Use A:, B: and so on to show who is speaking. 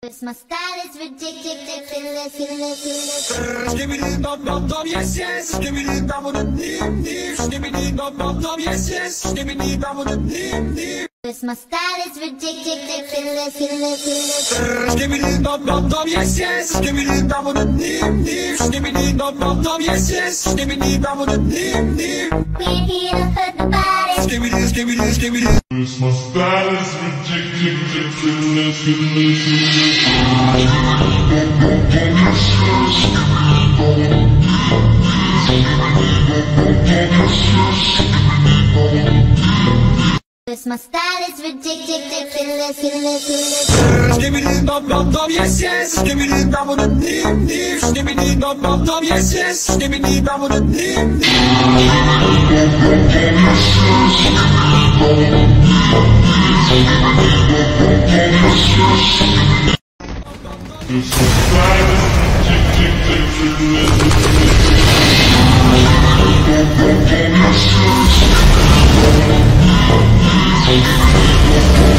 A: 'Cause my style is ridiculous.
B: Skibbidi dum dum dum, yes yes. Skibbidi dum dum dim dim. Skibbidi dum dum dum, yes yes. Skibbidi dum dum dim dim.
A: 'Cause my style is ridiculous.
B: Skibbidi dum dum dum, yes yes. Skibbidi dum dum dim dim. Skibbidi dum dum dum, yes yes. Skibbidi dum dum dim dim.
A: We're here to hurt the body.
B: Skibbidi skibbidi skibbidi.
C: My style is ridiculous.
A: Cause my style is ridiculous.
B: Skibbidi dum dum dum, yes yes. Skibbidi dum dum dim dim. Skibbidi dum dum dum, yes yes. Skibbidi dum dum dim dim.
C: Yes,